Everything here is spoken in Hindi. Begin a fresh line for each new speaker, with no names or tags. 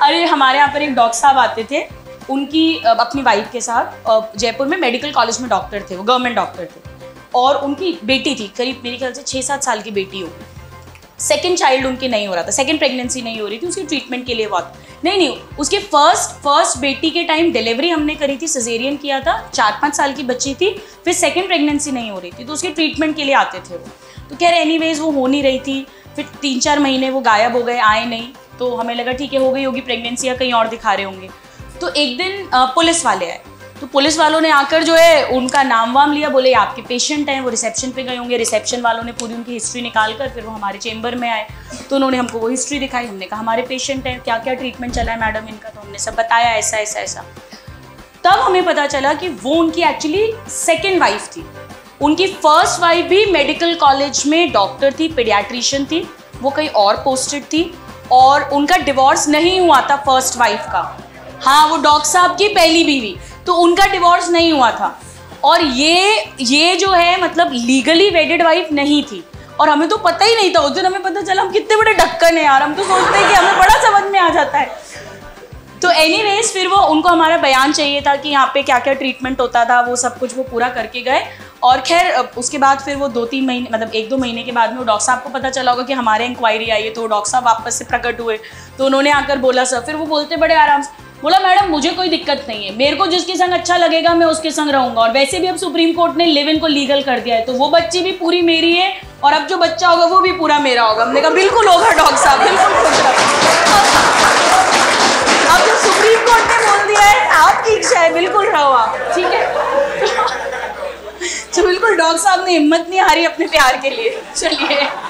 अरे हमारे यहाँ पर एक डॉक्टर साहब आते थे, उनकी अपनी वाइफ के साथ जयपुर में मेडिकल कॉलेज में डॉक्टर थे, वो गवर्नमेंट डॉक्टर थे, और उनकी बेटी थी, करीब मेरे ख्याल से 6-7 साल की बेटी होगी। सेकंड चाइल्ड उनकी नहीं हो रहा था, सेकंड प्रेगनेंसी नहीं हो रही थी, उसकी ट्रीटमेंट के लिए बहुत नहीं उसके फर्स्ट बेटी के टाइम डिलीवरी हमने करी थी, सिजेरियन किया था, 4-5 साल की बच्ची थी, फिर सेकंड प्रेगनेंसी नहीं हो रही थी, तो उसके ट्रीटमेंट के लिए आते थे वो। तो कह रहे एनीवेज वो हो नहीं रही थी, फिर 3-4 महीने वो गायब हो गए, आए नहीं, तो हमें लगा ठीक है हो गई होगी प्रेगनेंसी या कहीं और दिखा रहे होंगे। तो एक दिन पुलिस वाले आए, तो पुलिस वालों ने आकर जो है उनका नाम वाम लिया, बोले आपके पेशेंट हैं, वो रिसेप्शन पे गए होंगे, रिसेप्शन वालों ने पूरी उनकी हिस्ट्री निकाल कर फिर वो हमारे चेंबर में आए, तो उन्होंने हमको वो हिस्ट्री दिखाई, हमने कहा हमारे पेशेंट हैं, क्या क्या ट्रीटमेंट चला है मैडम इनका, तो हमने सब बताया ऐसा ऐसा ऐसा। तब हमें पता चला कि वो उनकी एक्चुअली सेकेंड वाइफ थी, उनकी फर्स्ट वाइफ भी मेडिकल कॉलेज में डॉक्टर थी, पीडियाट्रिशियन थी, वो कहीं और पोस्टेड थी, और उनका डिवोर्स नहीं हुआ था फर्स्ट वाइफ का। हाँ, वो डॉक्टर साहब की पहली बीवी, तो उनका डिवोर्स नहीं हुआ था, और ये जो है मतलब लीगली वेडेड वाइफ नहीं थी, और हमें तो पता ही नहीं था। उस दिन हमें पता चला, हम कितने बड़े ढक्कन हैं यार, हम तो सोचते हैं कि हमें बड़ा समझ में आ जाता है। तो एनीवेज फिर वो उनको हमारा बयान चाहिए था कि यहाँ पे क्या क्या ट्रीटमेंट होता था, वो सब कुछ वो पूरा करके गए, और खैर उसके बाद फिर वो 2-3 महीने मतलब 1-2 महीने के बाद में वो डॉक्टर साहब को पता चला होगा कि हमारे इंक्वायरी आई है, तो डॉक्टर साहब वापस से प्रकट हुए, तो उन्होंने आकर बोला सर, फिर वो बोलते बड़े आराम से, बोला मैडम मुझे कोई दिक्कत नहीं है, मेरे को जिसके संग अच्छा लगेगा मैं उसके संग रहूंगा, और वैसे भी अब सुप्रीम कोर्ट ने लिव इन को लीगल कर दिया है, तो वो बच्ची भी पूरी मेरी है, और अब जो बच्चा होगा वो भी पूरा मेरा होगा। हमने कहा बिल्कुल होगा डॉक्टर साहब, बिल्कुल। अब जो सुप्रीम कोर्ट ने बोल दिया है आपकी इच्छा है, बिल्कुल रहो आप, ठीक है। तो बिल्कुल डॉक्टर साहब ने हिम्मत नहीं हारी अपने प्यार के लिए। चलिए।